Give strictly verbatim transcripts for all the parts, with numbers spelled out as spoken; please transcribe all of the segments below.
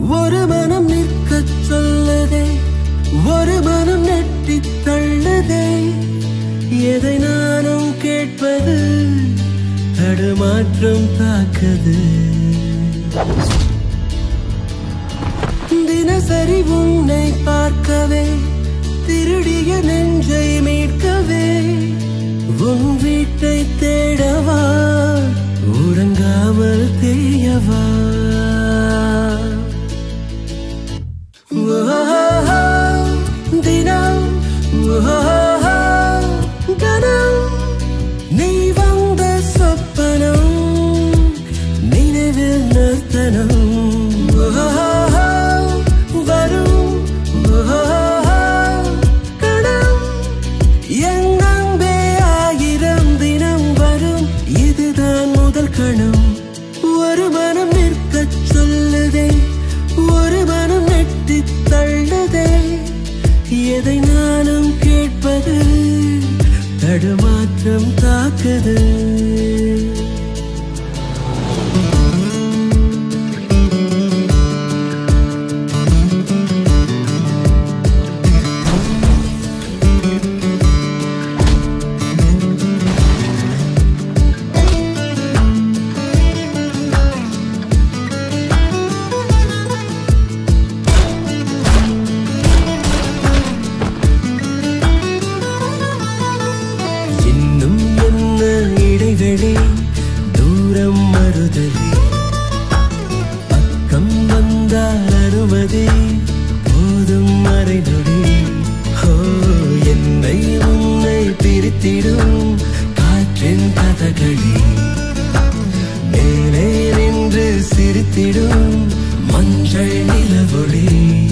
ஒரு மனம் நிற்கச் சொல்லுதே, ஒரு மனம் நெட்டி தள்ளுதே. எதை நானும் கேட்பது, தடுமாற்றம் தாக்குது. தினசரி உன்னை பார்க்கவே, திருடிய நெஞ்சை மீட்கவே, உன் வீட்டை தேடவா, உறங்காமல் தேயவா. தினம் கணம் நீ வந்த சொப்பனம், நினைவில் நிறுத்தனம். வரும் கணம் என் அன்பே ஆயிரம் தினம் வரும், இதுதான் முதல் கணம். ஒரு மனம் நிற்கச் சொல்லுதே, ஒரு மனம் நெட்டி தள்ளுதே. எதை நானும் கேட்பது, தடுமாற்றம் தாக்குது. தூரம் மறுதலே, பக்கம் வந்தால் அனுமதி போதும் மறைநொடி. ஹோ என்னை உன்னை பிரித்திடும் காற்றின் கதகளி, மேலே நின்று சிரித்திடும் மஞ்சள் நிலவொளி.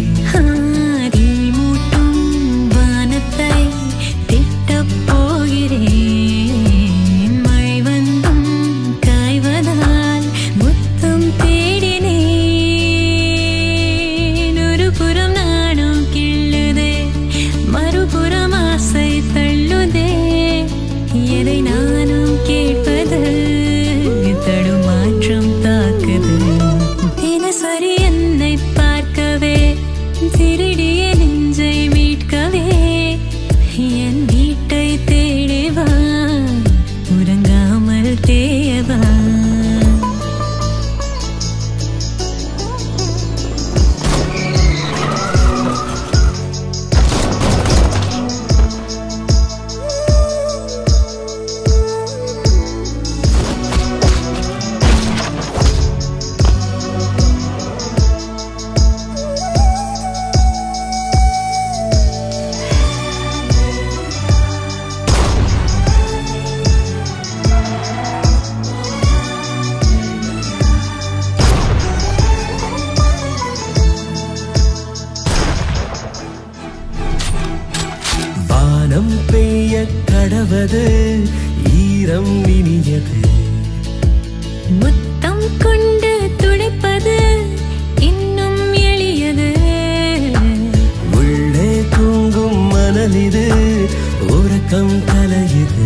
வானம் பெய்ய கடவது, ஈரம் இனியது, முத்தம் கொண்டு துடைப்பது இன்னும் எளியது. உள்ளே தூங்கும் மணலிது, உறக்கம் கலையுது.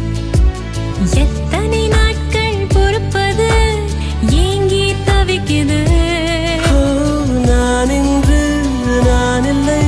எத்தனை நாட்கள் பொறுப்பது, ஏங்கி தவிக்குது. நான் இன்று நான் இல்லை,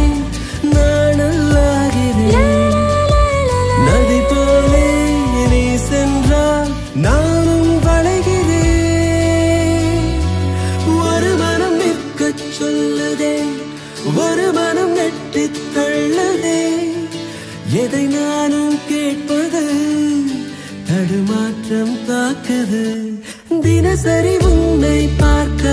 நதி போலே நீ சென்றால் நானும் வளைகிறேன். ஒரு மனம் நிற்கச் சொல்லுதே, ஒரு மனம் நெட்டி தள்ளுதே. எதை நானும் கேட்பது, தடுமாற்றம் தாக்குது. தினசரி உன்னை பார்க்க